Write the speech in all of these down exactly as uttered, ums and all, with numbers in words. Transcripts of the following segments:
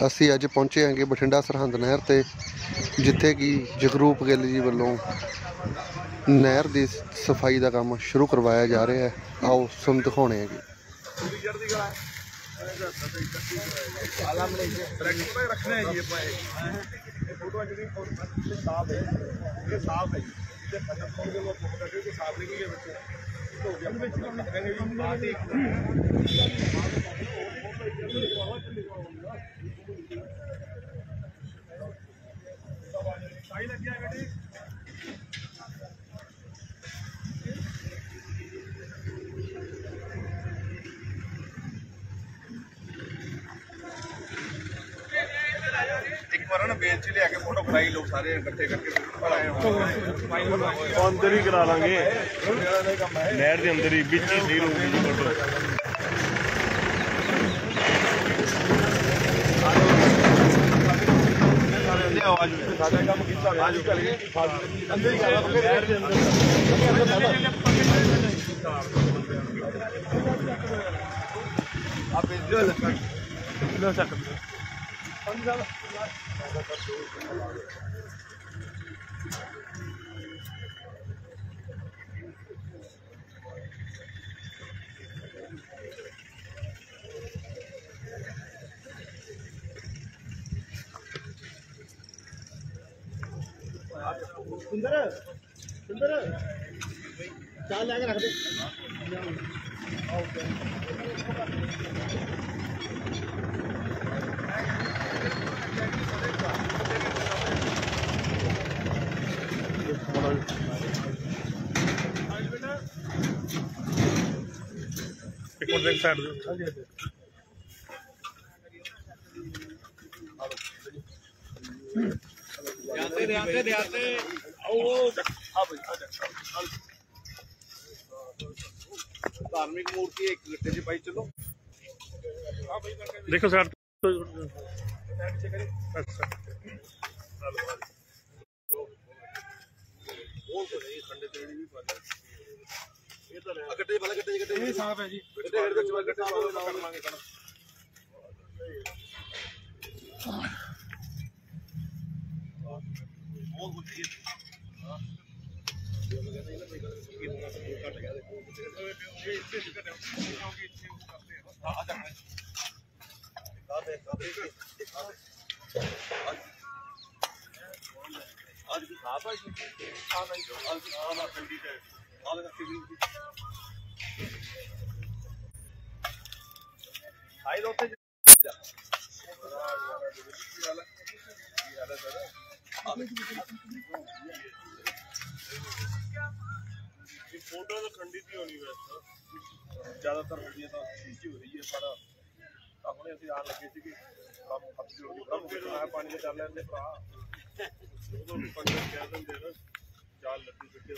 ਅਸੀਂ ਅੱਜ ਪਹੁੰਚੇ ਹਾਂਗੇ ਬਠਿੰਡਾ ਸਰਹੰਦ ਨਹਿਰ ਤੇ, ਜਿੱਥੇ ਕਿ ਜਗਰੂਪ ਗਿੱਲ ਜੀ ਵੱਲੋਂ ਨਹਿਰ ਦੀ ਸਫਾਈ ਦਾ ਕੰਮ ਸ਼ੁਰੂ ਕਰਵਾਇਆ ਜਾ ਰਿਹਾ ਹੈ। ਆਓ ਤੁਹਾਨੂੰ ਦਿਖਾਉਣੇ ਹੈਗੇ। एक बार ना बेंच ले आके फोटो कराई लोग सारे इकट्ठे करके अंदर ही करा लांगे नहर के अंदर ही बिच ही सही होगी जी फोटो। आवाज सारे काम कितना आज चलेंगे अंदर ही करा नहर के अंदर आप लो सकते सुंदर सुंदर चाल लेके रख दे। एक साइड धार्मिक मूर्ति एक गड्ढे से भाई चलो देखो सर गड्ढे वाला गड्ढे गड्ढे ये साफ है जी गड्ढे गड्ढे गड्ढे कर लांगे कर बहुत कुछ है हां ये मैं कहता है ना कितना कट गया देखो ये इससे दिक्कत है क्योंकि इससे वो करते हैं आ जा आज आज भी साफ है हां नहीं आज खाना ठंडी है आज का हाई रोते जा फोटो तो खंडित ही होनी वैसे ज्यादातर वीडियो तो खींची हो रही है पर अपने ਅਸੀਂ ਆਣ ਲੱਗੇ ਸੀ ਕਿ ਕੰਮ ਹੱਥ ਜੋੜ ਕੇ ਕੰਮ ਫਿਰ ਆਇਆ ਪਾਣੀ ਦੇ ਚੱਲ ਲੈਂਦੇ ਭਰਾ ਉਦੋਂ ਪੰਜ ਕਹਿ ਦਿੰਦੇ ਨਾ ਚਾਲ ਲੱਗੀ ਫਿੱਟੇ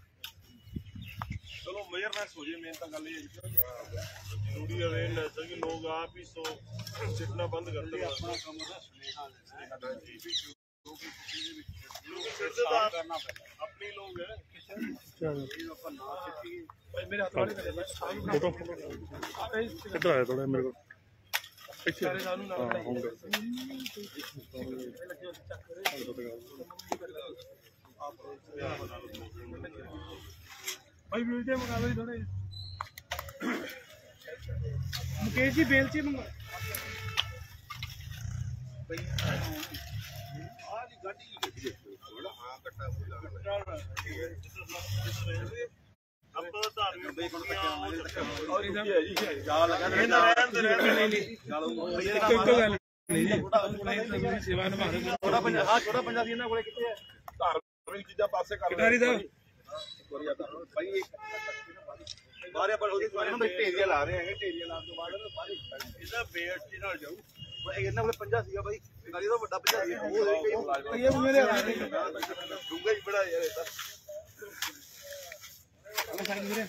चलो मेजरनेस हो जाए। मेन तो गल ये जरूरी अवेयरनेस है कि लोग आप ही सो सिटना बंद करते हैं अपना काम अपनी लोग है मेरे हाथ वाले कितना है थोड़ा मेरे को भाई वीडियो मंगा लो थोड़े मुकेश जी बेलची मंगा भाई आज गाड़ी की गड्डी थोड़ा हां कट्टा बोला अब तो धार्मिक भाई कोन कट्टा और इधर है जी जाल लगा नहीं नहीं जाल एक एक गल नहीं सेवा निभा रहे छोटा पंजा हां छोटा पंजा दी ना कोले किथे है धार्मिक चीजा पासे कर किनारी दा भाई बारे पर ਉਹਦੇ ਬਾਰੇ ਨਾ ਢੇਰੀਆਂ ਲਾ ਰਹੇ ਹੈਗੇ ਢੇਰੀਆਂ ਲਾਉਣ ਤੋਂ ਬਾਅਦ ਬਾਰੇ ਇਹਦਾ ਬੇਟ ਦੇ ਨਾਲ ਜਾਊ ਇਹਨਾਂ ਕੋਲ ਪੰਜਾ ਸੀਗਾ ਬਾਈ ਗਾਲੀ ਦਾ ਵੱਡਾ ਪੰਜਾ ਸੀ ਉਹ ਇਹ ਮੇਰੇ ਡੂੰਗਾ ਹੀ ਬੜਾ ਯਾਰ ਇਹ ਤਾਂ ਉਹ ਸਾਈਡ ਵੀਰੇ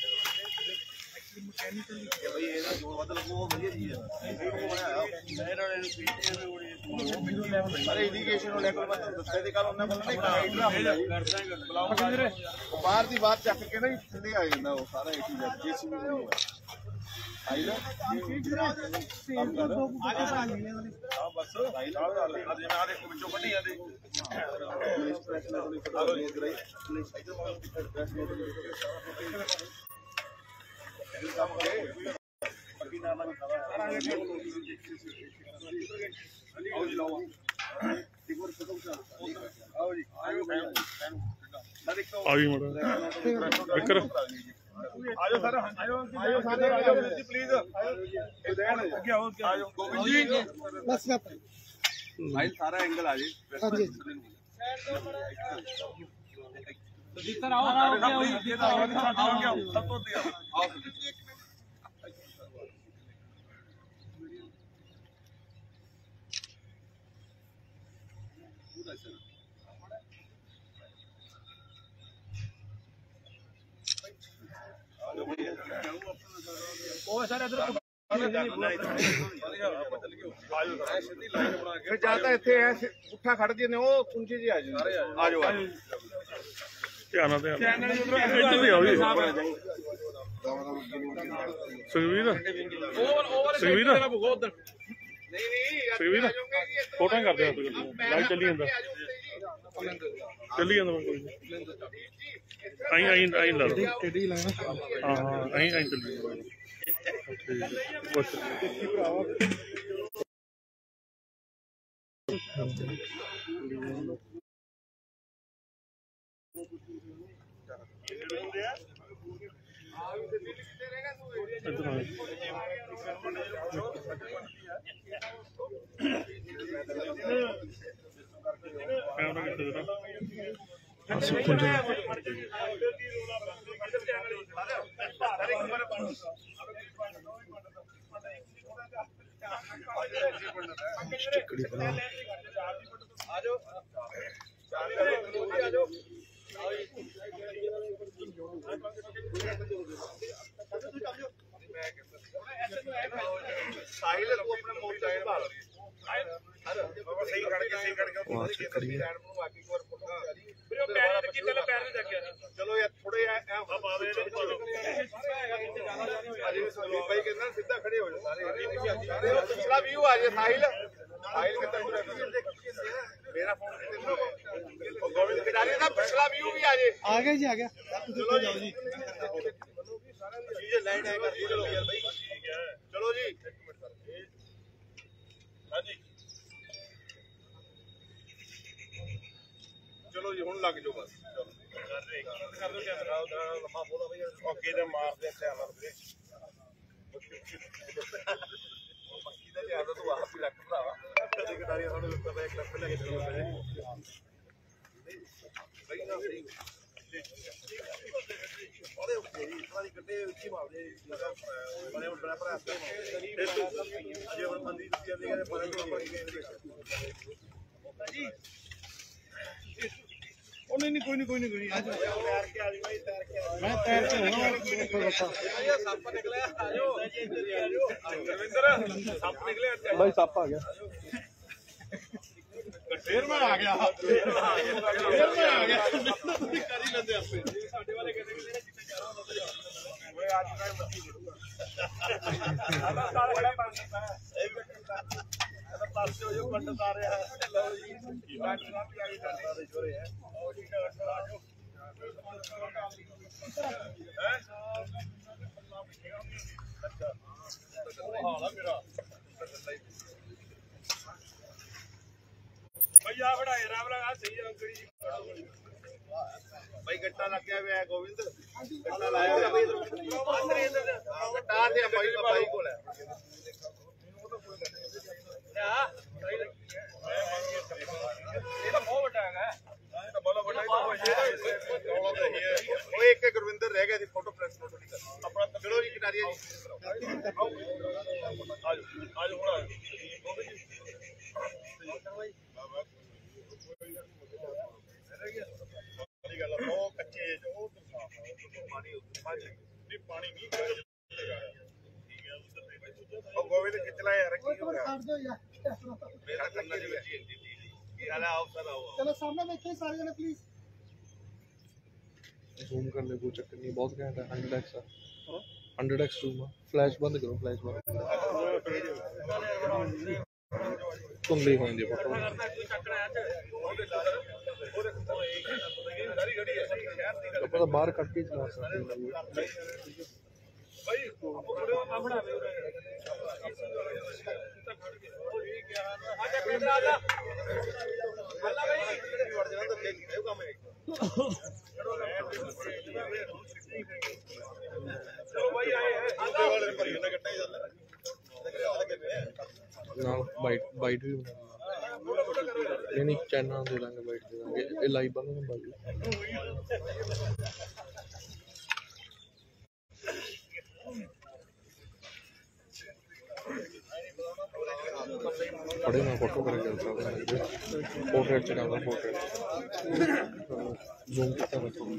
मैकेनिकल भाई ਇਹਦਾ ਜੋ ਵੱਧ ਲੱਗੂ ਉਹ ਵਧੀਆ ਜੀ ਹੈ ਇਹ ਨੂੰ ਬਣਾਇਆ ਨਹਿਰ ਵਾਲੇ ਨੂੰ ਪੀਟੀਏ ਦੇ ਉਹਨੇ ਅਰੇ ਇਰੀਗੇਸ਼ਨ ਨੂੰ ਲੈ ਕੇ ਮੈਂ ਦੱਸਿਆ ਤੇ ਕੱਲ ਉਹਨਾਂ ਕੋਲ ਨਾ ਇੱਕ ਹਾਈਡਰਾ ਹੁੰਦਾ ਬੁਲਾਉਂਗਾ ਵੀਰੇ ਬਾਹਰ ਦੀ ਬਾਤ ਚੱਕ ਕੇ ਨਾ ਥੱਲੇ ਆ ਜਾਂਦਾ ਉਹ ਸਾਰਾ ਏ ਟੂ ਜ਼ੈਡ ਜੇਸੀਬੀ ਨਹੀਂ ਆਈਲਾ ਕੰਮ ਕਰ ਆ ਬਸ ਅੱਜ ਮੈਂ ਆ ਦੇਖੋ ਵਿੱਚੋਂ ਕੱਢੀ ਜਾਂਦੇ ਆਲੋ ਜੀ ਇਧਰ ਪੱਕੀ ਨਾਲ ਨਾਲ ਆਓ ਜੀ ਲਾਓ ਇੱਕ ਵਾਰ ਫੋਟੋ ਖਿਚਾ ਆਓ ਜੀ ਆਇਓ ਆ ਗਈ ਮੜਾ ਵਿਕਰ ਆਜੋ ਸਰ ਆਜੋ ਆਜੋ ਸਾਰੇ ਆਜੋ ਜੀ ਪਲੀਜ਼ ਇਹ ਦੇਣ ਅੱਗੇ ਆਓ ਆਜੋ ਗੋਬਿੰਦ ਜੀ ਬਸ ਭਾਈ ਸਾਰਾ ਐਂਗਲ ਆ ਜੀ ਹਾਂਜੀ ਜਿੱਧਰ ਆਓ ਆਓ ਇਹ ਤਾਂ ਆਓ ਆਓ ਸਭ ਤੋਂ ਦਿਆ ਆਓ ਉਹ ਸਰ ਇਧਰ ਫਿਰ ਜਿਆਦਾ ਇੱਥੇ ਐ ਉੱਠਾ ਖੜ ਜੇ ਨੇ ਉਹ ਪੁੰਜੇ ਜੀ ਆ ਜੀ ਆ ਜਾਓ ਧਿਆਨ ਨਾਲ ਧਿਆਨ ਨਾਲ ਇੱਧਰ ਤੇ ਆਓ ਜੀ ਸੁਖਵੀਰ ਸੁਖਵੀਰ ਨਹੀਂ ਨਹੀਂ ਸੁਖਵੀਰ ਫੋਟੋ ਕਰਦੇ ਆ ਲਾਈਵ ਚੱਲੀ ਜਾਂਦਾ ਚੱਲੀ ਜਾਂਦਾ ਕੋਈ ਆਈ ਆਈ ਆਈ ਲਾ ਟੇਡੀ ਲਾਣਾ ਹਾਂ ਹਾਂ ਆਈ ਆਈ ਚੱਲੀ ਬਸ कैमरा कितने देना साहिल तू अपने मोर्चा संभाल सही खड़ के सही खड़ के बाकी एक बार ਵੀਰੇ ਪੈਰ ਤੇ ਕਿਤੇ ਲੈ ਪੈਰ ਨਹੀਂ ਚੱਕਿਆ ਚਲੋ ਯਾਰ ਥੋੜੇ ਆ ਪਾਵੇ ਅਜੇ ਭਾਈ ਕਹਿੰਦਾ ਸਿੱਧਾ ਖੜੇ ਹੋ ਜਾਓ ਸਾਰੇ ਸਾਰੇ ਪਿਛਲਾ ਵੀਊ ਆ ਜੇ ਸਾਹਿਲ ਸਾਹਿਲ ਕਿੱਥੇ ਮੇਰਾ ਫੋਨ ਕਿੱਥੇ ਉਹ ਗੋਬਿੰਦ ਖਿਡਾਰੀ ਦਾ ਪਿਛਲਾ ਵੀਊ ਵੀ ਆ ਜੇ ਆ ਗਿਆ ਜੀ ਆ ਗਿਆ ਚਲੋ ਜਾਓ ਜੀ ਜੀ ਲਾਈਟ ਹੈ ਕਰ ਚਲੋ ਯਾਰ ਭਾਈ ਠੀਕ ਹੈ ਚਲੋ ਜੀ ਹਾਂਜੀ ਚਲੋ ਜੀ ਹੁਣ ਲੱਗ ਜਾਓ ਬਸ ਚਲੋ ਕਰ ਦੋ ਕੈਮਰਾ ਉਧਰ ਲੰਮਾ ਬੋਲਾ ਬਈ ਓਕੇ ਤੇ ਮਾਰਦੇ ਧਿਆਨ ਨਾਲ ਵੀਰੇ ਪੱਕੀ ਦਾ ਧਿਆਨ ਤੂੰ ਆਪ ਹੀ ਰੱਖ ਭਰਾਵਾ ਕਦੇ ਕਦਾਰੀ ਸਾਨੂੰ ਉੱਪਰ ਦਾ ਇੱਕ ਲੱਖ ਲੈ ਕੇ ਚੱਲੋ ਬਈ ਨਾ ਸਹੀ ਉਹਦੇ ਉੱਤੇ ਹੀ ਸਾਰੀ ਗੱਡੇ ਉੱਚੀ ਮਾਰਦੇ ਲਗਾ ਬੜੇ ਬੜਾ ਭਰਾ ਅਜੇ ਹੁਣ ਬੰਦੀ ਦਿੱਤੀ ਜਾਂਦੀ ਹੈ ਬੜੇ ਤੋਂ ਪੜ ਗਏ ਜੀ ਉਹ ਨਹੀਂ ਨਹੀਂ ਕੋਈ ਨਹੀਂ ਕੋਈ ਨਹੀਂ ਕੋਈ ਨਹੀਂ ਆ ਜਾਓ ਤੈਰ ਕੇ ਆ ਜੀ ਭਾਈ ਤੈਰ ਕੇ ਮੈਂ ਤੈਰ ਕੇ ਹੋਣਾ ਇਹ ਸੱਪ ਨਿਕਲਿਆ ਆ ਜਾਓ ਇੱਧਰ ਆ ਜਾਓ ਰਵਿੰਦਰ ਸੱਪ ਨਿਕਲਿਆ ਭਾਈ ਸੱਪ ਆ ਗਿਆ ਫੇਰ ਮੈਂ ਆ ਗਿਆ ਫੇਰ ਮੈਂ ਆ ਗਿਆ ਫੇਰ ਮੈਂ ਆ ਗਿਆ ਕਰ ਹੀ ਲੈਂਦੇ ਆਪੇ ਸਾਡੇ ਵਾਲੇ ਕਹਿੰਦੇ ਕਿ ਜਿਹੜਾ ਜਿੱਥੇ ਜਾ ਰਹਾ ਹੁੰਦਾ ਓਏ ਅੱਜ ਮੈਂ ਮੱਛੀ ਫੜੂਗਾ ਸਾਡਾ ਸਾਰਾ ਬੜਾ ਪਾਣੀ ਪਾਇਆ ਇਹਦਾ ਪਾਸੇ ਹੋ ਜੋ ਪੰਡਤ ਆ ਰਿਹਾ ਲਓ ਜੀ ਡਾਕਟਰ ਸਾਹਿਬ ਵੀ ਆਏ ਸਾਡੇ ਜੋਰੇ ਹੈ ਉਹ ਜੀ ਡਾਕਟਰ ਆ ਜਾਓ ਹੈ ਅੱਛਾ ਹਾਲ ਆ ਮੇਰਾ ਭਈਆ ਬੜਾਏ ਰਾਮ ਲਗਾ ਸਹੀ ਅੰਕੜੀ ਭਾਈ ਗੱਟਾ ਲੱਗਿਆ ਹੋਇਆ ਹੈ ਗੋਬਿੰਦ ਗੱਟਾ ਲਾਇਆ ਹੋਇਆ ਭਾਈ ਇਧਰ ਗੱਟਾ ਤੇ ਭਾਈ ਭਾਈ ਕੋਲ ਹੈ ਇਹ ਤਾਂ ਬਹੁਤ ਵੱਡਾ ਹੈਗਾ ਇਹ ਤਾਂ ਬਹੁਤ ਵੱਡਾ ਉਹ ਇੱਕ ਗੁਰਵਿੰਦਰ ਰਹਿ ਗਿਆ ਜੀ ਫੋਟੋ ਪ੍ਰੈਸ ਫੋਟੋ ਨਹੀਂ ਕਰ ਆਪਣਾ ਚਲੋ ਜੀ ਕਿਨਾਰੀਆ ਜੀ ਆਜੋ ਆਜੋ ਹੁਣ ਆਜੋ ਗੱਲ ਉਹ ਕੱਚੇ ਜੋ ਪਾਣੀ ਨਹੀਂ ਪਾਣੀ ਨਹੀਂ ਉਹ ਗੋਬਿੰਦ ਖਿੱਚ ਲੈ ਯਾਰ ਕੀ ਹੋ ਗਿਆ ਮੇਰਾ ਕੰਨਾ ਜੀ ਵਿੱਚ ਕੀ ਹਾਲ ਹੈ ਆਓ ਸਰ ਆਓ ਚਲੋ ਸਾਹਮਣੇ ਦੇਖਿए ਸਾਰੇ ਜਣੇ ਪਲੀਜ਼ ਜ਼ੂਮ ਕਰ ਲੈ ਕੋਈ ਚੱਕਰ ਨਹੀਂ ਬਹੁਤ ਘੈਂਟ ਹੈ हंड्रेड एक्स ਆ हंड्रेड एक्स ਜ਼ੂਮ ਆ ਫਲੈਸ਼ ਬੰਦ ਕਰੋ ਫਲੈਸ਼ ਬੰਦ ਧੁੰਦਲੀ ਹੋ ਜਾਂਦੀ ਫੋਟੋ। ਆਪਾਂ ਤਾਂ ਬਾਹਰ ਕੱਢ ਕੇ ਚਲਾ ਸਕਦੇ ਨਾਲ ਬਾਈਟ ਬਾਈਟ ਵੀ ਨਹੀਂ ਨਹੀਂ ਚੈਨਲ ਦੇ ਦਾਂਗੇ ਬਾਈਟ ਦੇ ਦਾਂਗੇ ਇਹ ਲਾਈਵ ਬੰਦ ਬਾਈਟ बड़े ना फोटो कर पोर्ट्रेट च करना पोर्ट्रेट जूम कितना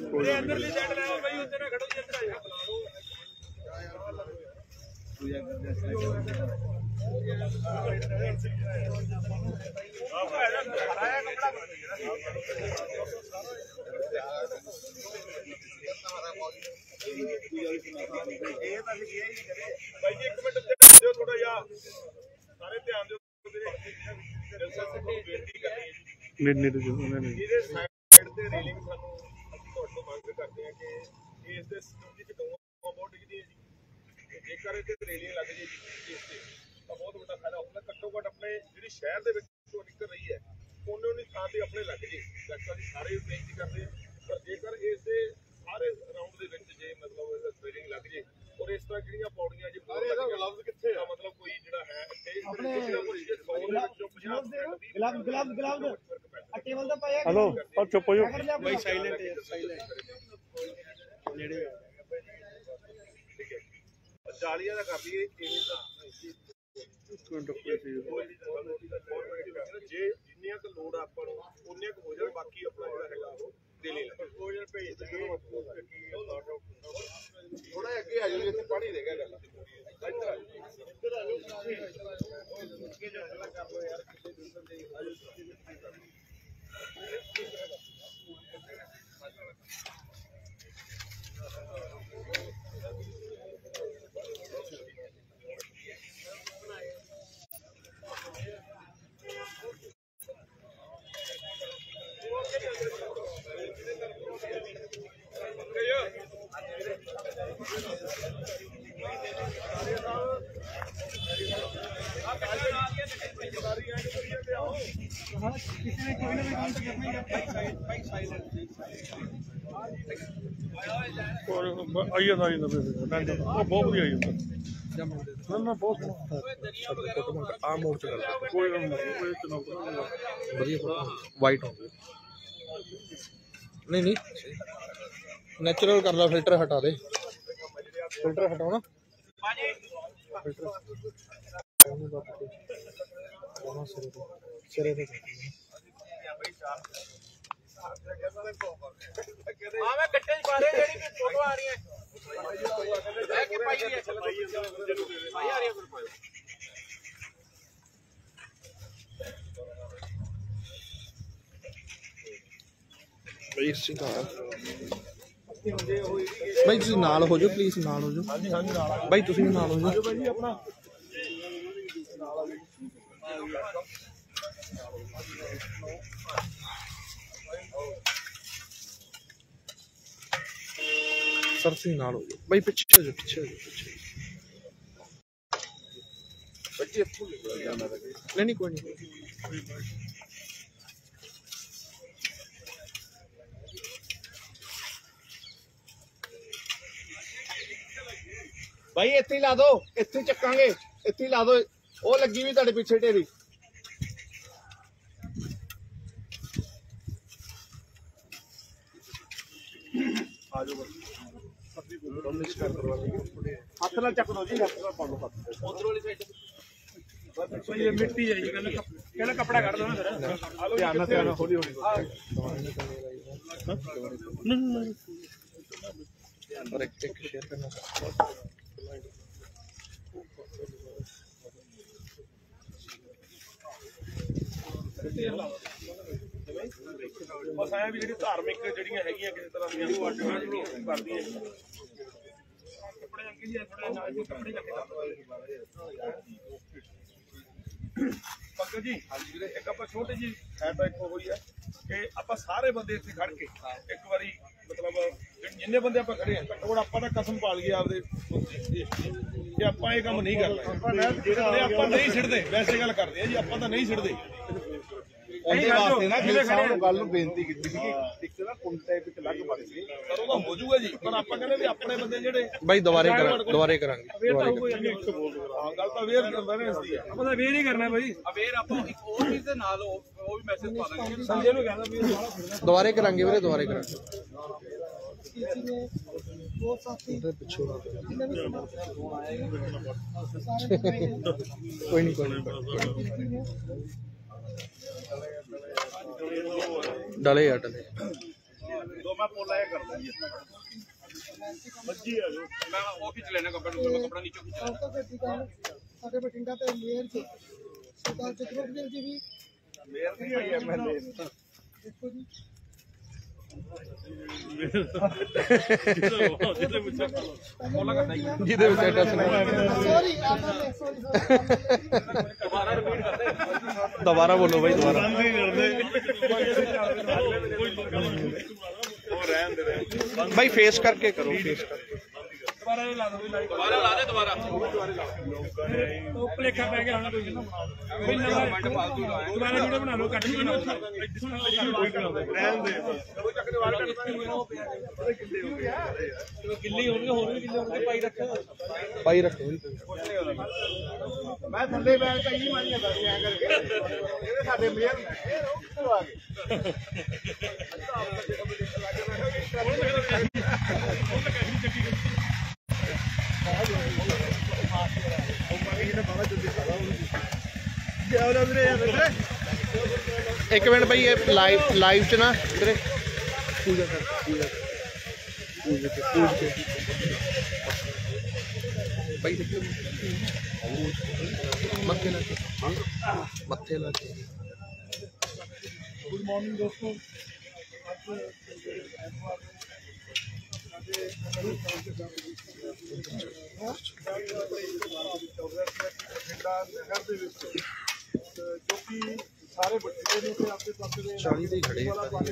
थोड़ा या सारे ध्यान दो नेट नेट जो उन्होंने ਇਹਦੇ ਸਾਈਡ ਤੇ ਰੇਲਿੰਗ ਸਾਨੂੰ ਤੁਹਾਨੂੰ ਮੰਗ ਕਰਦੇ ਆ ਕਿ ਇਸ ਦੇ ਸਿਸਟਮ ਦੀ ਗਊਆਂ ਬਹੁਤ ਡਿੱਗਦੀ ਹੈ ਜੀ ਜੇਕਰ ਇਹ ਤੇ ਰੇਲਿੰਗ ਲੱਗ ਜੇ ਇਸ ਤੇ ਤਾਂ ਬਹੁਤ ਵੱਡਾ ਫਾਇਦਾ ਹੁੰਦਾ ਘੱਟੋ ਘੱਟ ਆਪਣੇ ਜਿਹੜੀ ਸ਼ਹਿਰ ਦੇ ਵਿੱਚੋਂ ਨਿਕਲ ਰਹੀ ਹੈ ਉਹਨੇ ਉਹਨੀ ਥਾਂ ਤੇ ਆਪਣੇ ਲੱਗ ਜੇ ਡਾਕਟਰ ਦੀ ਸਾਰੇ ਬੇਨਤੀ ਕਰਦੇ ਪਰ ਜੇਕਰ ਇਸ ਦੇ ਸਾਰੇ ਰਾਉਂਡ ਦੇ ਵਿੱਚ ਜੇ ਮਤਲਬ ਰੇਲਿੰਗ ਲੱਗ ਜੇ ਔਰ ਇਸ ਤਰ੍ਹਾਂ ਜਿਹੜੀਆਂ ਪੌੜੀਆਂ ਜੀ ਗਲਵਜ਼ ਕਿੱਥੇ ਆ ਮਤਲਬ ਕੋਈ ਜਿਹੜਾ ਹੈ ਆਪਣੇ ਗਲਵਜ਼ ਗਲਵਜ਼ ਗਲਵਜ਼ ਟੇਬਲ ਦਾ ਪਾਇਆ हेलो और चुप हो जाओ भाई साइलेंट है साइलेंट नेड़े ठीक है जालियां ਦਾ ਕਰ ਦਈਏ ਇਹ ਜੇ ਜਿੰਨੀਆਂ ਕੁ ਲੋੜ ਆਪਾਂ ਨੂੰ ਉਨੀਆਂ ਕੁ ਹੋ ਜਾਣ ਬਾਕੀ ਆਪਣਾ ਜਿਹੜਾ ਹੈਗਾ ਉਹ ਦੇ ਲੈ ਪ੍ਰਪੋਜ਼ਲ ਭੇਜ ਦਿਓ ਥੋੜਾ ਅੱਗੇ ਆ ਜਾਓ ਇੱਥੇ ਪਾਣੀ ਰਹਿ ਗਿਆ ਗੱਲ ਇੱਧਰ ਆ ਇੱਧਰ ਆ ਜਾਓ ਕੀ ਜਗ੍ਹਾ ਕਰ ਲੋ ਯਾਰ ਕਿਸੇ ਦੂਸਰੇ ਦੇ ਆ ਜਾਓ आई जाता आई जाता बहुत बढ़िया आई जाता ना ना बहुत आ मोड च कर कोई बढ़िया फोटो वाइट हो नहीं नहीं नेचुरल कर ला फिल्टर हटा दे फिल्टर हटाओ ना सिरे पे हां मैं कट्टे च पा रहे जेडी भी फोटो आ रही है है कि पाई है भाई आ रही है फिर भाई इसी का भाई तुसी नाल हो जाओ प्लीज नाल हो जाओ हां जी हां जी नाल भाई तुसी भी नाल हो जाओ भाई अपना सर से नाल हो जाओ भाई पीछे हो जाओ पीछे हो जाओ पीछे नहीं नहीं कोई नहीं भाई इत्थे ला दो इत्थे चक्कांगे इत्थे ला दो वो लगी भी तुहाडे पीछे ढेरी हाथ नाल चक दो जी हाथ नाल पा लो उधर वाली साइड ये मिट्टी है ये कहना कहना कपड़ा काट दो ना फिर ध्यान ना ध्यान हौली हौली और एक एक शेयर करना बस आया भी जी धार्मिक जड़ियां हैगियां किसी तरह दी वो अड्ड कर दी है कपड़े अंके जी थोड़े नाल कपड़े लगे पंकज जी एक आप छोटी जी है तो एक होई है कि आप सारे बंदे इत्थे खड़ के एक बारी मतलब जिन्ने बंदे आप खड़े हैं घट्टो घट्ट आप कसम पाल गए आपदे कि आप ये काम नहीं करना ਜਿਹੜੇ ਆਪਾਂ नहीं सिड़ते वैसे गल करते हैं जी आप नहीं सिड़ते ਉਹਦੇ ਵਾਸਤੇ ਨਾ ਜਿਹੜੇ ਸਾਹਿਬ ਨੂੰ ਗੱਲ ਨੂੰ ਬੇਨਤੀ ਕੀਤੀ ਸੀ ਕਿ ਇੱਕ ਨਾ ਕੁੰਟੇ ਵਿੱਚ ਲੱਗ ਬਣ ਗਈ ਪਰ ਉਹਦਾ ਹੋ ਜਾਊਗਾ ਜੀ ਪਰ ਆਪਾਂ ਕਹਿੰਦੇ ਵੀ ਆਪਣੇ ਬੰਦੇ ਜਿਹੜੇ ਬਾਈ ਦੁਬਾਰੇ ਕਰਾਂ ਦੁਬਾਰੇ ਕਰਾਂਗੇ ਹਾਂ ਗੱਲ ਤਾਂ ਅਵੇਅਰ ਅਵੇਅਰਨੈਸ ਦੀ ਹੈ ਆਪਾਂ ਤਾਂ ਅਵੇਅਰ ਹੀ ਕਰਨਾ ਬਾਈ ਅਵੇਅਰ ਆਪਾਂ ਇੱਕ ਹੋਰ ਚੀਜ਼ ਦੇ ਨਾਲ ਉਹ ਵੀ ਮੈਸੇਜ ਪਾ ਦਾਂਗੇ ਸੰਜੇ ਨੂੰ ਕਹਿੰਦਾ ਵੀ ਸਾਰਾ ਫਿਰਨਾ ਦੁਬਾਰੇ ਕਰਾਂਗੇ ਵੀਰੇ ਦੁਬਾਰੇ ਕਰਾਂਗੇ ਕੋਈ ਨਹੀਂ ਕੋਈ ਨਹੀਂ डले यार डले दो मैं पोला ये करदा जी मर्जी है जो मैं वो खींच लेना कपड़ा मैं कपड़ा नीचे खींच लेना ਸਾਡੇ ਬਠਿੰਡਾ ਤੇ ਮੇਅਰ ਜੀ ਸਰਦਾਰ ਜਗਰੂਪ ਸਿੰਘ ਜੀ ਵੀ ਮੇਅਰ ਨਹੀਂ ਹੋਈ ਐਮਐਲਏ ਦੇਖੋ ਜੀ ਜਿਹਦੇ ਵਿੱਚ ਐਡਰੈਸ ਸੌਰੀ ਆਦਰ ਸੌਰੀ ਦੁਬਾਰਾ ਰਿਪੀਟ ਕਰਦੇ ਦੁਬਾਰਾ ਬੋਲੋ ਬਾਈ ਦੁਬਾਰਾ ਉਹ ਰਹਿਣ ਦੇ ਰਹਿਣ ਬਾਈ ਫੇਸ ਕਰਕੇ ਕਰੋ ਫੇਸ ਕਰਕੇ ਦੁਬਾਰਾ ਲਾ ਦੋ ਦੁਬਾਰਾ ਲਾ ਦੇ ਦੁਬਾਰਾ ਉਹ ਭਲੇਖਾ ਪੈ ਗਿਆ ਹੁਣ ਕੋਈ ਦੁਬਾਰਾ ਵੀਡੀਓ ਬਣਾ ਲਓ ਕੱਟ ਕੇ ਬਣਾ ਰਹਿਣ ਦੇ ਚਲੋ ਚੱਕ ਦੇ ਵਾਰ ਕਿੱਲੀ ਹੋਣਗੇ ਹੋਰ ਵੀ ਕਿੱਲੇ ਹੋਣਗੇ ਪਾਈ ਰੱਖ ਪਾਈ ਰੱਖੋ ਮੈਂ ਥੱਲੇ ਬੈਠ ਕੇ ਹੀ ਮਾਰੀਆਂ ਕਰਦੀਆਂ ਐ ਕਰਕੇ ਇਹਦੇ ਸਾਡੇ ਮੇਅਰ ਚਲੋ ਆ ਗਏ एक मिनट भाई ये लाइव लाइव च ना इधर पूजा कर पूजा पूजा के पूज के भाई देखो मत्थे लगे मत्थे लगे गुड मॉर्निंग दोस्तों जो कि सारे बच्चे ने आपके पास चाली दे खड़े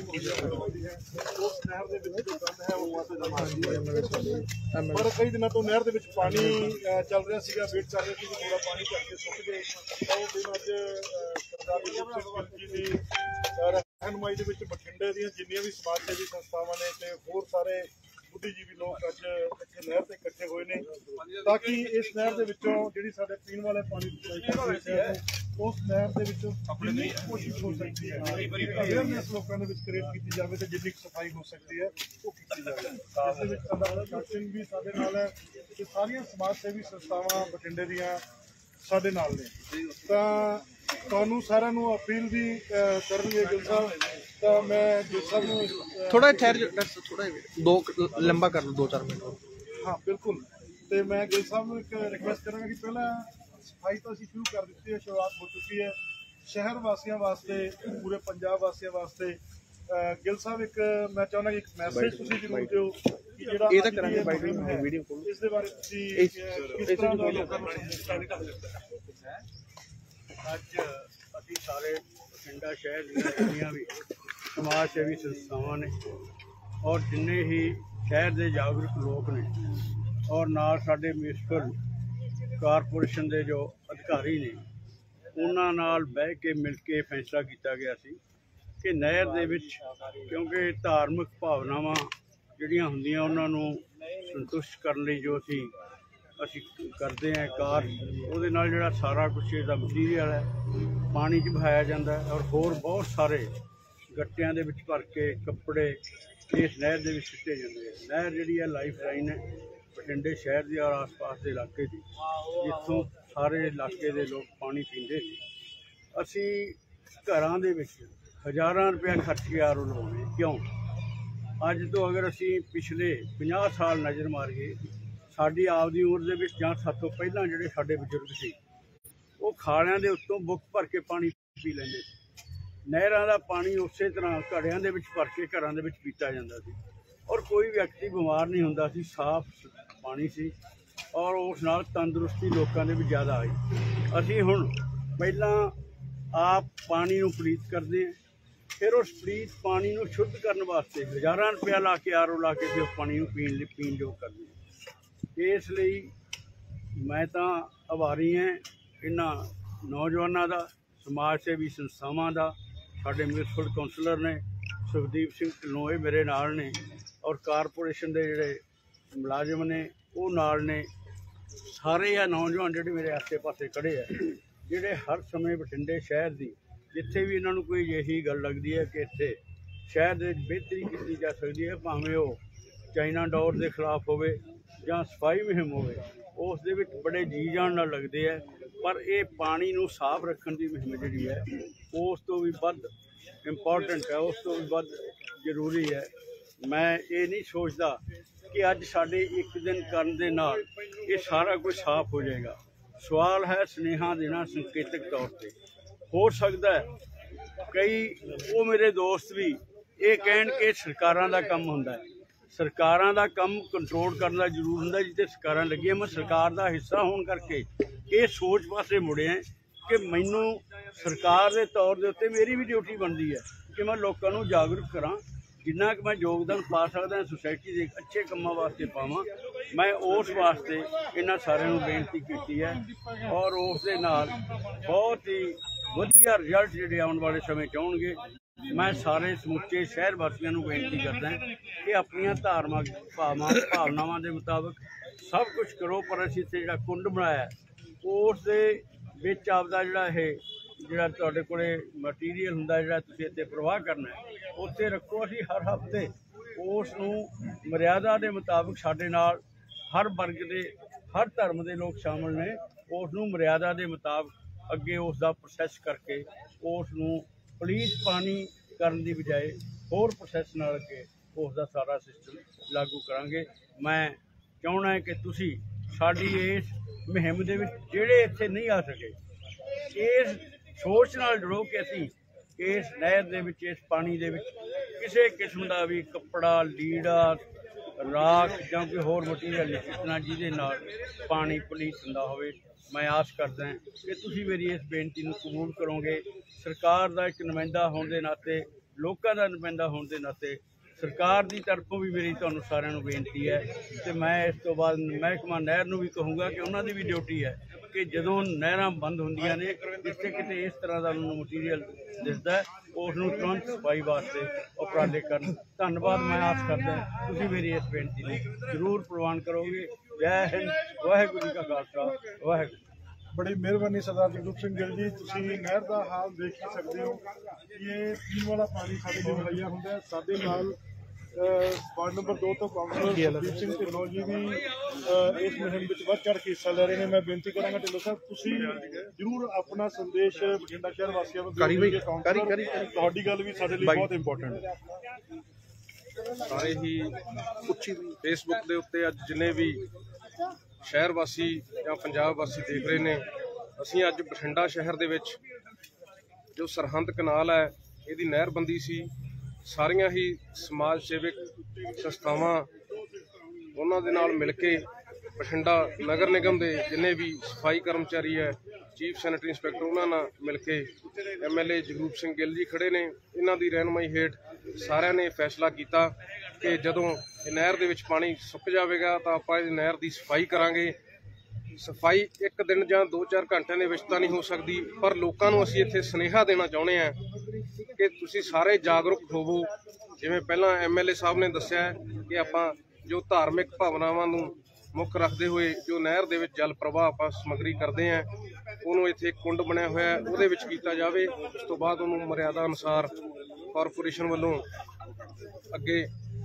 उस नहर ਦੇ ਵਿੱਚ ਜੋ ਗੰਦ ਹੈ ਉਹ ਵਾਪਸ ਜਮਾ ਹੁੰਦੀ ਹੈ ਪਰ ਕਈ ਦਿਨਾਂ ਤੋਂ ਨਹਿਰ ਦੇ ਵਿੱਚ ਪਾਣੀ ਚੱਲ ਰਿਹਾ ਸੀਗਾ ਵੇਟ ਕਰ ਰਹੇ ਸੀ ਕਿ ਥੋੜਾ ਪਾਣੀ ਘੱਟ ਕੇ ਸੁੱਕ ਜੇ ਉਹ ਦਿਨ ਅੱਜ ਸਰਦਾਰ ਜੀ ਦੀ ਰਹਿਨੁਮਾਈ ਦੇ ਵਿੱਚ ਬਠਿੰਡੇ ਦੀਆਂ ਜਿੰਨੀਆਂ ਵੀ ਸਮਾਜ ਸੇਵੀ ਸੰਸਥਾਵਾਂ ਨੇ ਤੇ ਹੋਰ ਸਾਰੇ ਬੁੱਧੀਜੀਵੀ ਲੋਕ ਅੱਜ ਇੱਥੇ ਨਹਿਰ ਤੇ ਇਕੱਠੇ ਹੋਏ ਨੇ ਤਾਂ ਕਿ ਇਸ ਨਹਿਰ ਦੇ ਵਿੱਚੋਂ ਜਿਹੜੀ ਸਾਡੇ ਪੀਣ ਵਾਲੇ ਪਾਣੀ ਦੀ ਉਸ ਨਹਿਰ ਦੇ ਵਿੱਚੋਂ ਜਿੰਨੀ ਕੋਸ਼ਿਸ਼ ਹੋ ਸਕਦੀ ਹੈ ਅਵੇਅਰਨੈਸ ਲੋਕਾਂ ਦੇ ਵਿੱਚ ਕ੍ਰੀਏਟ ਕੀਤੀ ਜਾਵੇ ਤੇ ਜਿੰਨੀ ਸਫਾਈ ਹੋ ਸਕਦੀ ਹੈ ਉਹ ਕੀਤੀ ਜਾਵੇ ਇਸ ਦੇ ਵਿੱਚ ਸਰਦਾਰ ਕੈਪਟਨ ਵੀ ਸਾਡੇ ਨਾਲ ਹੈ ਤੇ ਸਾਰੀਆਂ ਸਮਾਜ ਸੇਵੀ ਸੰਸਥਾਵਾਂ ਬਠਿੰਡੇ ਦੀਆਂ ਸਾਡੇ ਨਾਲ ਨੇ ਤਾਂ ਤੁਹਾਨੂੰ ਸਾਰਿਆਂ ਨੂੰ ਅਪੀਲ ਵੀ ਕਰਨਗੇ ਗਿੱਲ ਸਾਹਿਬ ਤਾਂ ਮੈਂ ਗਿੱਲ ਸਾਹਿਬ ਨੂੰ थोड़ा ठहर थोड़ा दो लंबा कर लो दो चार मिनट हाँ बिल्कुल तो मैं गिल साहब को एक रिक्वेस्ट करूँगा कि पहला सफाई तो अभी शुरू कर दी है शुरुआत हो चुकी है शहर वासियों वास्ते पूरे पंजाब वासियों वास्ते गिल साहब एक मैं चाहना कि एक मैसेज तुसीं जरूर दिओ कि जिहड़ा ਇਹ ਤਾਂ ਕਰਾਂਗੇ ਬਾਈ ਵੀਡੀਓ ਕੋਲ इस दे बारे तुसीं किस तरह दा लोकां नूं संदेश दित्ता है ਅੱਜ ਅਸੀਂ ਸਾਰੇ ਬਠਿੰਡਾ ਸ਼ਹਿਰ ਦੀਆਂ ਜਿੰਨੀਆਂ ਵੀ ਸਮਾਜ ਸੇਵੀ ਸੰਸਥਾਵਾਂ ਨੇ ਔਰ ਜਿੰਨੇ ਹੀ ਸ਼ਹਿਰ ਦੇ ਜਾਗਰੂਕ ਲੋਕ ਨੇ ਔਰ ਨਾਲ ਸਾਡੇ ਮਿਊਨਿਸਪਲ ਕਾਰਪੋਰੇਸ਼ਨ ਦੇ ਜੋ ਅਧਿਕਾਰੀ ਨੇ ਉਹਨਾਂ ਨਾਲ ਬਹਿ ਕੇ ਮਿਲ ਕੇ ਫੈਸਲਾ ਕੀਤਾ ਗਿਆ ਸੀ ਕਿ ਨਹਿਰ ਦੇ ਵਿੱਚ ਕਿਉਂਕਿ ਧਾਰਮਿਕ ਭਾਵਨਾਵਾਂ ਜਿਹੜੀਆਂ ਹੁੰਦੀਆਂ ਉਹਨਾਂ ਨੂੰ ਸੰਤੁਸ਼ਟ ਕਰਨ ਲਈ ਜੋ ਅਸੀਂ ਅਸੀਂ ਕਰਦੇ ਹਾਂ ਕਾਰ ਉਹਦੇ ਨਾਲ ਜਿਹੜਾ ਸਾਰਾ ਕੁਛ ਇਹਦਾ ਮਟੀਰੀਅਲ ਹੈ ਪਾਣੀ 'ਚ ਬਹਾਇਆ ਜਾਂਦਾ ਔਰ ਹੋਰ ਬਹੁਤ ਸਾਰੇ ਗੱਟਿਆਂ ਦੇ ਵਿੱਚ ਭਰ ਕੇ ਕੱਪੜੇ ਇਸ ਨਹਿਰ ਦੇ ਵਿੱਚ ਸੁੱਟੇ ਜਾਂਦੇ ਆ। ਨਹਿਰ ਜਿਹੜੀ ਹੈ ਲਾਈਫ ਲਾਈਨ ਹੈ ਬਠਿੰਡੇ ਸ਼ਹਿਰ ਦੀ ਔਰ ਆਸ-ਪਾਸ ਦੇ ਇਲਾਕੇ ਦੀ ਜਿੱਥੋਂ ਸਾਰੇ ਇਲਾਕੇ ਦੇ ਲੋਕ ਪਾਣੀ ਪੀਂਦੇ ਸੀ। ਅਸੀਂ ਘਰਾਂ ਦੇ ਵਿੱਚ ਹਜ਼ਾਰਾਂ ਰੁਪਇਆ ਖਰਚ ਕੇ ਆਰ ਓ ਲਵਾਉਂਦੇ ਕਿਉਂ? ਅੱਜ ਤੋਂ ਅਗਰ ਅਸੀਂ ਪਿਛਲੇ ਪੰਜਾਹ ਸਾਲ ਨਜ਼ਰ ਮਾਰੀਏ ਸਾਡੀ ਆਪਦੀ ਉਮਰ ਦੇ ਵਿੱਚ ਜਾਂ ਸਾਤੋਂ ਪਹਿਲਾਂ ਜਿਹੜੇ ਸਾਡੇ ਬਜ਼ੁਰਗ ਸੀ ਉਹ ਖਾਲਿਆਂ ਦੇ ਉੱਤੋਂ ਬੁੱਕ ਭਰ ਕੇ ਪਾਣੀ ਪੀ ਲੈਂਦੇ ਸੀ। ਨਹਿਰਾਂ ਦਾ ਪਾਣੀ ਉਸੇ ਤਰ੍ਹਾਂ ਘੜਿਆਂ ਦੇ ਵਿੱਚ ਭਰ ਕੇ ਘਰਾਂ ਦੇ ਵਿੱਚ ਪੀਤਾ ਜਾਂਦਾ ਸੀ ਔਰ ਕੋਈ ਵਿਅਕਤੀ ਬਿਮਾਰ ਨਹੀਂ ਹੁੰਦਾ ਸੀ। ਸਾਫ਼ ਪਾਣੀ ਸੀ ਔਰ ਉਸ ਨਾਲ ਤੰਦਰੁਸਤੀ ਲੋਕਾਂ ਦੇ ਵਿੱਚ ਜ਼ਿਆਦਾ ਆਈ। ਅਸੀਂ ਹੁਣ ਪਹਿਲਾਂ ਆਪ ਪਾਣੀ ਨੂੰ ਪਲੀਤ ਕਰਦੇ ਆ, ਫਿਰ ਉਸ ਪਲੀਤ ਪਾਣੀ ਨੂੰ ਸ਼ੁੱਧ ਕਰਨ ਵਾਸਤੇ ਹਜ਼ਾਰਾਂ ਰੁਪਇਆ ਲਾ ਕੇ ਆਰ ਓ ਲਾ ਕੇ ਤੇ ਉਸ ਪਾਣੀ ਨੂੰ ਪੀਣ ਲਈ ਪੀਣ ਯੋਗ ਕਰਦੇ ਆ। ਇਸ ਲਈ ਮੈਂ ਤਾਂ ਆਭਾਰੀ ਹਾਂ ਇਹਨਾਂ ਨੌਜਵਾਨਾਂ ਦਾ, ਸਮਾਜ ਸੇਵੀ ਸੰਸਥਾਵਾਂ ਦਾ। ਸਾਡੇ ਮਿਊਨਿਸਪਲ ਕੌਂਸਲਰ ਨੇ ਸੁਖਦੀਪ ਸਿੰਘ ਢਿੱਲੋਂ ਇਹ ਮੇਰੇ ਨਾਲ ਨੇ, ਔਰ ਕਾਰਪੋਰੇਸ਼ਨ ਦੇ ਜਿਹੜੇ ਮੁਲਾਜ਼ਮ ਨੇ ਉਹ ਨਾਲ ਨੇ। ਸਾਰੇ ਆ ਨੌਜਵਾਨ ਜਿਹੜੇ ਮੇਰੇ ਆਸੇ ਪਾਸੇ ਖੜੇ ਆ, ਜਿਹੜੇ ਹਰ ਸਮੇਂ ਬਠਿੰਡੇ ਸ਼ਹਿਰ ਦੀ ਜਿੱਥੇ ਵੀ ਇਹਨਾਂ ਨੂੰ ਕੋਈ ਇਹੀ ਗੱਲ ਲੱਗਦੀ ਹੈ ਕਿ ਇੱਥੇ ਸ਼ਹਿਰ ਦੇ ਵਿੱਚ ਬਿਹਤਰੀ ਕੀਤੀ ਜਾ ਸਕਦੀ ਹੈ, ਭਾਵੇਂ ਉਹ ਚਾਈਨਾ ਡੋਰ ਦੇ ਖਿਲਾਫ ਹੋਵੇ ਜਾਂ ਸਫਾਈ ਮੁਹਿੰਮ ਹੋਵੇ, ਉਸ ਦੇ ਵਿੱਚ ਬੜੇ ਜੀ ਜਾਨ ਨਾਲ ਲੱਗਦੇ ਹੈ। ਪਰ ਇਹ ਪਾਣੀ ਨੂੰ ਸਾਫ਼ ਰੱਖਣ ਦੀ ਮੁਹਿੰਮ ਜਿਹੜੀ ਹੈ ਉਸ ਤੋਂ ਵੀ ਵੱਧ ਇੰਪੋਰਟੈਂਟ ਹੈ, ਉਸ ਤੋਂ ਵੀ ਵੱਧ ਜ਼ਰੂਰੀ ਹੈ। ਮੈਂ ਇਹ ਨਹੀਂ ਸੋਚਦਾ ਕਿ ਅੱਜ ਸਾਡੇ ਇੱਕ ਦਿਨ ਕਰਨ ਦੇ ਨਾਲ ਇਹ ਸਾਰਾ ਕੁਝ ਸਾਫ਼ ਹੋ ਜਾਏਗਾ। ਸਵਾਲ ਹੈ ਸੁਨੇਹਾ ਦੇਣਾ ਸੰਕੇਤਕ ਤੌਰ 'ਤੇ। ਹੋ ਸਕਦਾ ਹੈ ਕਈ ਉਹ ਮੇਰੇ ਦੋਸਤ ਵੀ ਇਹ ਕਹਿਣ ਕਿ ਸਰਕਾਰਾਂ ਦਾ ਕੰਮ ਹੁੰਦਾ ਹੈ। ਸਰਕਾਰਾਂ ਦਾ ਕੰਮ ਕੰਟਰੋਲ ਕਰਨ ਦਾ ਜ਼ਰੂਰ ਹੁੰਦਾ, ਜਿੱਥੇ ਸਰਕਾਰਾਂ ਲੱਗੀਆਂ। ਮੈਂ ਸਰਕਾਰ ਦਾ ਹਿੱਸਾ ਹੋਣ ਕਰਕੇ ਇਹ ਸੋਚ ਪਾਸੇ ਮੁੜਿਆ ਕਿ ਮੈਨੂੰ ਸਰਕਾਰ ਦੇ ਤੌਰ ਦੇ ਉੱਤੇ ਮੇਰੀ ਵੀ ਡਿਊਟੀ ਬਣਦੀ ਹੈ ਕਿ ਮੈਂ ਲੋਕਾਂ ਨੂੰ ਜਾਗਰੂਕ ਕਰਾਂ। ਜਿੰਨਾ ਕਿ ਮੈਂ ਯੋਗਦਾਨ ਪਾ ਸਕਦਾ ਸੁਸਾਇਟੀ ਦੇ ਅੱਛੇ ਕੰਮਾਂ ਵਾਸਤੇ ਪਾਵਾਂ। ਮੈਂ ਉਸ ਵਾਸਤੇ ਇਹਨਾਂ ਸਾਰਿਆਂ ਨੂੰ ਬੇਨਤੀ ਕੀਤੀ ਹੈ, ਔਰ ਉਸ ਦੇ ਨਾਲ ਬਹੁਤ ਹੀ ਵਧੀਆ ਰਿਜ਼ਲਟ ਜਿਹੜੇ ਆਉਣ ਵਾਲੇ ਸਮੇਂ 'ਚ ਆਉਣਗੇ। ਮੈਂ ਸਾਰੇ ਸਮੁੱਚੇ ਸ਼ਹਿਰ ਵਾਸੀਆਂ ਨੂੰ ਬੇਨਤੀ ਕਰਦਾ ਕਿ ਆਪਣੀਆਂ ਧਾਰਮਿਕ ਭਾਵਾਂ ਭਾਵਨਾਵਾਂ ਦੇ ਮੁਤਾਬਕ ਸਭ ਕੁਝ ਕਰੋ, ਪਰ ਅਸੀਂ ਇੱਥੇ ਜਿਹੜਾ ਕੁੰਡ ਬਣਾਇਆ ਉਸ ਦੇ ਵਿੱਚ ਆਪਦਾ ਜਿਹੜਾ ਇਹ ਜਿਹੜਾ ਤੁਹਾਡੇ ਕੋਲੇ ਮਟੀਰੀਅਲ ਹੁੰਦਾ ਜਿਹੜਾ ਤੁਸੀਂ ਇੱਥੇ ਪ੍ਰਵਾਹ ਕਰਨਾ ਹੈ ਉੱਥੇ ਰੱਖੋ। ਅਸੀਂ ਹਰ ਹਫ਼ਤੇ ਉਸ ਨੂੰ ਮਰਿਆਦਾ ਦੇ ਮੁਤਾਬਕ ਸਾਡੇ ਨਾਲ ਹਰ ਵਰਗ ਦੇ ਹਰ ਧਰਮ ਦੇ ਲੋਕ ਸ਼ਾਮਲ ਨੇ, ਉਸ ਨੂੰ ਮਰਿਆਦਾ ਦੇ ਮੁਤਾਬਕ ਅੱਗੇ ਉਸ ਦਾ ਪ੍ਰੋਸੈਸ ਕਰਕੇ ਉਸ ਨੂੰ ਪਲੀਜ਼ ਪਾਣੀ ਕਰਨ ਦੀ ਬਜਾਏ ਹੋਰ ਪ੍ਰੋਸੈਸ ਨਾਲ ਅੱਗੇ ਉਸ ਦਾ ਸਾਰਾ ਸਿਸਟਮ ਲਾਗੂ ਕਰਾਂਗੇ। ਮੈਂ ਚਾਹੁੰਦਾ ਹਾਂ ਕਿ ਤੁਸੀਂ ਸਾਡੀ ਇਸ ਮੁਹਿੰਮ ਦੇ ਵਿੱਚ ਜਿਹੜੇ ਇੱਥੇ ਨਹੀਂ ਆ ਸਕੇ ਇਸ ਸੋਚ ਨਾਲ ਜੁੜੋ ਕਿ ਅਸੀਂ ਇਸ ਨਹਿਰ ਦੇ ਵਿੱਚ ਇਸ ਪਾਣੀ ਦੇ ਵਿੱਚ ਕਿਸੇ ਕਿਸਮ ਦਾ ਵੀ ਕੱਪੜਾ ਲੀੜਾ ਰਾਖ ਜਾਂ ਕੋਈ ਹੋਰ ਮਟੀਰੀਅਲ ਨਹੀਂ ਸੁੱਟਣਾ ਜਿਹਦੇ ਨਾਲ ਪਾਣੀ ਪਲੀਤ ਹੁੰਦਾ ਹੋਵੇ। ਮੈਂ ਆਸ ਕਰਦਾ ਕਿ ਤੁਸੀਂ ਮੇਰੀ ਇਸ ਬੇਨਤੀ ਨੂੰ ਕਬੂਲ ਕਰੋਗੇ। ਸਰਕਾਰ ਦਾ ਇੱਕ ਨੁਮਾਇੰਦਾ ਹੋਣ ਦੇ ਨਾਤੇ, ਲੋਕਾਂ ਦਾ ਨੁਮਾਇੰਦਾ ਹੋਣ ਦੇ ਨਾਤੇ ਸਰਕਾਰ ਦੀ ਤਰਫੋਂ ਵੀ ਮੇਰੀ ਤੁਹਾਨੂੰ ਸਾਰਿਆਂ ਨੂੰ ਬੇਨਤੀ ਹੈ। ਅਤੇ ਮੈਂ ਇਸ ਤੋਂ ਬਾਅਦ ਮਹਿਕਮਾ ਨਹਿਰ ਨੂੰ ਵੀ ਕਹੂੰਗਾ ਕਿ ਉਹਨਾਂ ਦੀ ਵੀ ਡਿਊਟੀ ਹੈ ਕਿ ਜਦੋਂ ਨਹਿਰਾਂ ਬੰਦ ਹੁੰਦੀਆਂ ਨੇ, ਜਿੱਥੇ ਕਿਤੇ ਇਸ ਤਰ੍ਹਾਂ ਦਾ ਉਹਨਾਂ ਨੂੰ ਮਟੀਰੀਅਲ ਦਿਸਦਾ ਹੈ, ਉਸ ਨੂੰ ਤੁਰੰਤ ਸਫਾਈ ਵਾਸਤੇ ਉਪਰਾਲੇ ਕਰਨ। ਧੰਨਵਾਦ। ਮੈਂ ਆਸ ਕਰਦਾ ਤੁਸੀਂ ਮੇਰੀ ਇਸ ਬੇਨਤੀ ਨੂੰ ਜ਼ਰੂਰ ਪ੍ਰਵਾਨ ਕਰੋਗੇ। ਜੈ ਹਿੰਦ, ਵਾਹਿਗੁਰੂ ਜੀ ਕਾ ਖਾਲਸਾ, ਵਾਹਿਗੁਰੂ। ਬੜੀ ਮਿਹਰਬਾਨੀ ਸਰਦਾਰ ਜਗਰੂਪ ਸਿੰਘ ਗਿੱਲ ਜੀ। ਤੁਸੀਂ ਨਹਿਰ ਦਾ ਹਾਲ ਦੇਖ ਹੀ ਸਕਦੇ ਹੋ ਕਿ ਇਹ ਪੀਣ ਵਾਲਾ ਪਾਣੀ ਸਾਡੇ ਲਈ ਮੁਹੱਈਆ ਹੁੰਦਾ ਹੈ। ਸਾਡੇ ਨਾਲ ਵਾਰਡ ਨੰਬਰ ਦੋ ਤੋਂ ਕਾਉਂਸਲਰ ਸੁਖਦੀਪ ਸਿੰਘ ਢਿੱਲੋਂ ਜੀ ਵੀ ਇਸ ਮੁਹਿੰਮ ਵਿੱਚ ਵੱਧ ਚੜ੍ਹ ਕੇ ਹਿੱਸਾ ਲੈ ਰਹੇ ਨੇ। ਮੈਂ ਬੇਨਤੀ ਕਰਾਂਗਾ ਢਿੱਲੋਂ ਸਾਹਿਬ ਤੁਸੀਂ ਜ਼ਰੂਰ ਆਪਣਾ ਸੰਦੇਸ਼ ਬਠਿੰਡਾ ਸ਼ਹਿਰ ਵਾਸੀਆਂ ਨੂੰ ਦਿਓ। ਤੁਹਾਡੀ ਗੱਲ ਵੀ ਸਾਡੇ ਲਈ ਬਹੁਤ ਇੰਪੋਰਟੈਂਟ ਹੈ। ਸਾਰੇ ਹੀ ਫੇਸਬੁੱਕ ਦੇ ਉੱਤੇ ਅੱਜ ਜਿੰਨੇ ਵੀ ਸ਼ਹਿਰ ਵਾਸੀ ਜਾਂ ਪੰਜਾਬ ਵਾਸੀ ਦੇਖ ਰਹੇ ਨੇ, ਅਸੀਂ ਅੱਜ ਬਠਿੰਡਾ ਸ਼ਹਿਰ ਦੇ ਵਿੱਚ ਜੋ ਸਰਹੰਦ ਕਨਾਲ ਹੈ ਇਹਦੀ ਨਹਿਰਬੰਦੀ ਸੀ। ਸਾਰੀਆਂ ਹੀ ਸਮਾਜ ਸੇਵਕ ਸੰਸਥਾਵਾਂ ਉਹਨਾਂ ਦੇ ਨਾਲ ਮਿਲ ਕੇ ਬਠਿੰਡਾ ਨਗਰ ਨਿਗਮ ਦੇ ਜਿੰਨੇ ਵੀ ਸਫਾਈ ਕਰਮਚਾਰੀ ਹੈ, ਚੀਫ ਸੈਨੇਟਰੀ ਇੰਸਪੈਕਟਰ, ਉਹਨਾਂ ਨਾਲ ਮਿਲ ਕੇ M L A Jagroop Singh Gill ji ਖੜੇ ਨੇ। ਇਹਨਾਂ ਦੀ ਰਹਿਨੁਮਾਈ ਹੇਠ ਸਾਰਿਆਂ ਨੇ ਫੈਸਲਾ ਕੀਤਾ ਕਿ ਜਦੋਂ ਇਹ ਨਹਿਰ ਦੇ ਵਿੱਚ ਪਾਣੀ ਸੁੱਕ ਜਾਵੇਗਾ ਤਾਂ ਆਪਾਂ ਇਹ ਨਹਿਰ ਦੀ ਸਫਾਈ ਕਰਾਂਗੇ। ਸਫਾਈ ਇੱਕ ਦਿਨ ਜਾਂ ਦੋ ਚਾਰ ਘੰਟਿਆਂ ਦੇ ਵਿੱਚ ਤਾਂ ਨਹੀਂ ਹੋ ਸਕਦੀ, ਪਰ ਲੋਕਾਂ ਨੂੰ ਅਸੀਂ ਇੱਥੇ ਸੁਨੇਹਾ ਦੇਣਾ ਚਾਹੁੰਦੇ ਹਾਂ ਕਿ ਤੁਸੀਂ ਸਾਰੇ ਜਾਗਰੂਕ ਹੋਵੋ। ਜਿਵੇਂ ਪਹਿਲਾਂ ਐਮ ਐਲ ਏ ਸਾਹਿਬ ਨੇ ਦੱਸਿਆ ਕਿ ਆਪਾਂ ਜੋ ਧਾਰਮਿਕ ਭਾਵਨਾਵਾਂ ਨੂੰ ਮੁੱਖ ਰੱਖਦੇ ਹੋਏ ਜੋ ਨਹਿਰ ਦੇ ਵਿੱਚ ਜਲ ਪ੍ਰਵਾਹ ਆਪਾਂ ਸਮੱਗਰੀ ਕਰਦੇ ਹਾਂ, ਉਹਨੂੰ ਇੱਥੇ ਕੁੰਡ ਬਣਿਆ ਹੋਇਆ ਉਹਦੇ ਵਿੱਚ ਕੀਤਾ ਜਾਵੇ। ਉਸ ਤੋਂ ਬਾਅਦ ਉਹਨੂੰ ਮਰਿਆਦਾ ਅਨੁਸਾਰ ਕਾਰਪੋਰੇਸ਼ਨ ਵੱਲੋਂ ਅੱਗੇ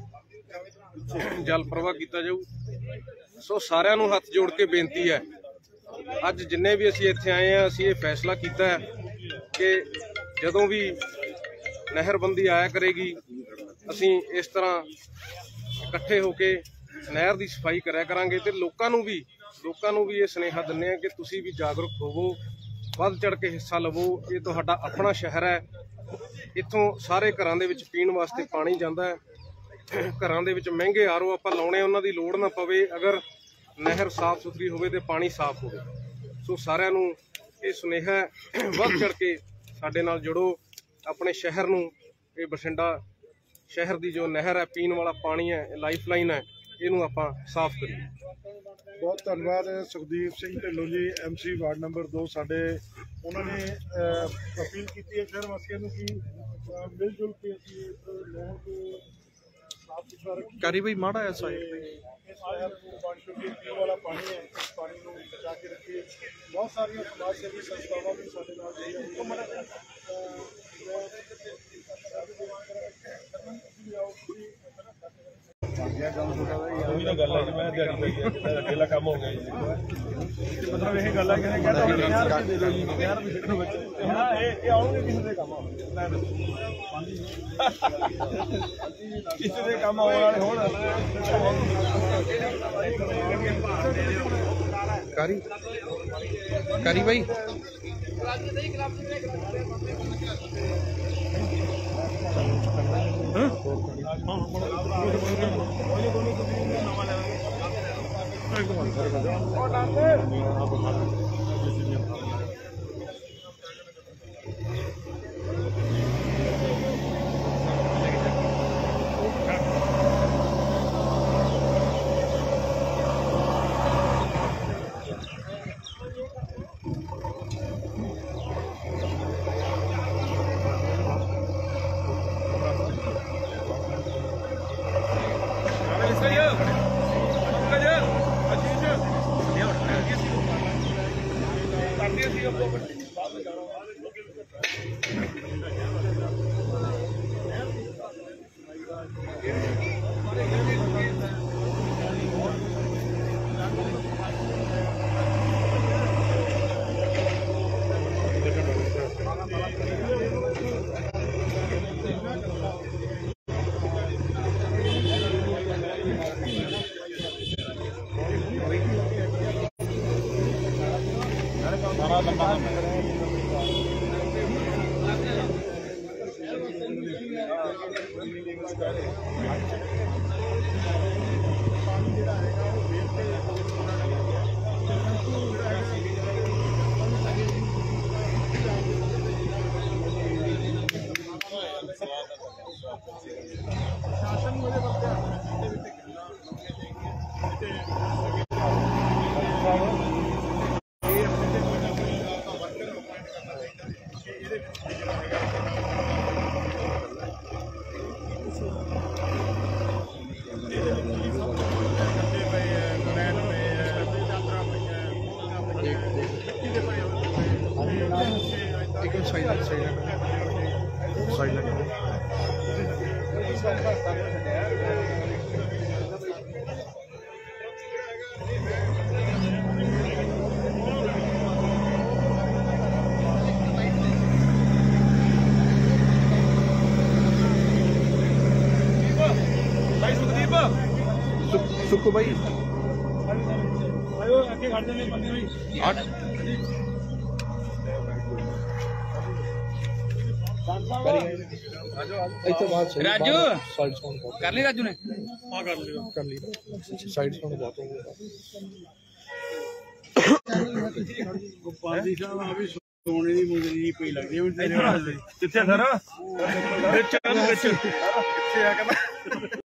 ਜਲ ਪ੍ਰਵਾਹ ਕੀਤਾ ਜਾਊ। ਸੋ ਸਾਰਿਆਂ ਨੂੰ ਹੱਥ ਜੋੜ ਕੇ ਬੇਨਤੀ ਹੈ, ਅੱਜ ਜਿੰਨੇ ਵੀ ਅਸੀਂ ਇੱਥੇ ਆਏ ਹਾਂ, ਅਸੀਂ ਇਹ ਫੈਸਲਾ ਕੀਤਾ ਹੈ ਕਿ ਜਦੋਂ ਵੀ ਨਹਿਰਬੰਦੀ ਆਇਆ ਕਰੇਗੀ ਅਸੀਂ ਇਸ ਤਰ੍ਹਾਂ ਇਕੱਠੇ ਹੋ ਕੇ ਨਹਿਰ ਦੀ ਸਫਾਈ ਕਰਿਆ ਕਰਾਂਗੇ। ਤੇ ਲੋਕਾਂ ਨੂੰ ਵੀ ਲੋਕਾਂ ਨੂੰ ਵੀ ਇਹ ਸੁਨੇਹਾ ਦਿੰਦੇ ਹਾਂ ਕਿ ਤੁਸੀਂ ਵੀ ਜਾਗਰੂਕ ਹੋਵੋ, ਵੱਧ ਚੜ੍ਹ ਕੇ ਹਿੱਸਾ ਲਵੋ। ਇਹ ਤੁਹਾਡਾ ਆਪਣਾ ਸ਼ਹਿਰ ਹੈ, ਇੱਥੋਂ ਸਾਰੇ ਘਰਾਂ ਦੇ ਵਿੱਚ ਪੀਣ ਵਾਸਤੇ ਪਾਣੀ ਜਾਂਦਾ ਹੈ। ਘਰਾਂ ਦੇ ਵਿੱਚ ਮਹਿੰਗੇ ਆਰ ਓ ਆਪਾਂ ਲਾਉਣੇ, ਉਹਨਾਂ ਦੀ ਲੋੜ ਨਾ ਪਵੇ ਅਗਰ ਨਹਿਰ ਸਾਫ਼ ਸੁਥਰੀ ਹੋਵੇ ਤੇ ਪਾਣੀ ਸਾਫ਼ ਹੋਵੇ। ਸੋ ਸਾਰਿਆਂ ਨੂੰ ਇਹ ਸੁਨੇਹਾ ਵੱਧ ਚੜ੍ਹ ਕੇ ਸਾਡੇ ਨਾਲ ਜੁੜੋ, ਆਪਣੇ ਸ਼ਹਿਰ ਨੂੰ, ਇਹ ਬਠਿੰਡਾ ਸ਼ਹਿਰ ਦੀ ਜੋ ਨਹਿਰ ਹੈ, ਪੀਣ ਵਾਲਾ ਪਾਣੀ ਹੈ, ਲਾਈਫ ਲਾਈਨ ਹੈ, ਇਹਨੂੰ ਆਪਾਂ ਸਾਫ਼ ਕਰੀਏ। ਬਹੁਤ ਧੰਨਵਾਦ Sukhdeep Singh Dhillon ji, M C ward number ਦੋ ਸਾਡੇ। ਉਹਨਾਂ ਨੇ ਅਪੀਲ ਕੀਤੀ ਹੈ ਸ਼ਹਿਰ ਵਾਸੀਆਂ ਨੂੰ ਕਿ ਮਿਲ ਜੁਲ ਕੇ ਅਸੀਂ ਇਸ ਨਹਿਰ ਨੂੰ ਸਾਫ਼ ਸੁਥਰਾ ਰੱਖੀਏ। ਕਰੀ ਬਈ ਮਾੜਾ ਹੈ ਸਾਈਡ ਤੇ ਇਸ ਨਹਿਰ ਨੂੰ ਪਾਣੀ ਕਿਉਂਕਿ ਪੀਣ ਵਾਲਾ ਪਾਣੀ ਹੈ, ਇਸ ਪਾਣੀ ਨੂੰ ਬਚਾ ਕੇ ਰੱਖੀਏ। ਬਹੁਤ ਸਾਰੀਆਂ ਸਮਾਜ ਸੇਵੀ ਸੰਸਥਾਵਾਂ ਵੀ ਸਾਡੇ ਨਾਲ ਜੁੜੀਆਂ ਹੋਈਆਂ। ਉਹੀ ਤਾਂ ਗੱਲ ਹੈ ਕਿ ਮੈਂ ਦਿਹਾੜੀ ਪਈ ਹੈ, ਅਕੇਲਾ ਕੰਮ ਹੋ ਗਿਆ ਜੀ। ਮਤਲਬ ਇਹ ਗੱਲ ਹੈ ਕਿ ਕਹਿੰਦਾ ਦੇ ਦਿਓ ਜੀ ਯਾਰ ਵੀ ਸਿੱਖੋ ਬੱਚੇ। ਹਾਂ ਇਹ ਇਹ ਆਉਣਗੇ ਕਿਸੇ ਦੇ ਕੰਮ ਕਿਸੇ ਦੇ ਕੰਮ ਆਉਣ ਵਾਲੇ ਹੋਣ। ਕਰੀ ਕਰੀ ਬਈ ਸੁੱਕੂ ਬਾਈ ਆਇਓ ਅੱਗੇ ਖੜ ਜਾਂਦੇ ਬੰਦੇ ਵੀ ਅੱਠ ਇੱਥੇ ਬਾਅਦ ਰਾਜੂ ਸਾਈਡ ਸਾਊਂਡ ਬਹੁਤ ਕਰ ਲਈ ਰਾਜੂ ਨੇ ਹਾਂ ਕਰ ਲਿਓ ਕਰ ਲਈ ਸਾਈਡ ਸਾਊਂਡ ਬਹੁਤ ਹੋ ਗਿਆ। ਗੋਪਾਲ ਜੀ ਸਾਹਿਬ ਆ ਵੀ ਸੋਨੇ ਦੀ ਮੁੰਦਰੀ ਪਈ ਲੱਗਦੀ ਹੈ ਕਿੱਥੇ ਸਰ ਵਿੱਚ ਵਿੱਚ ਕਿੱਥੇ ਆ ਕਹਿੰਦਾ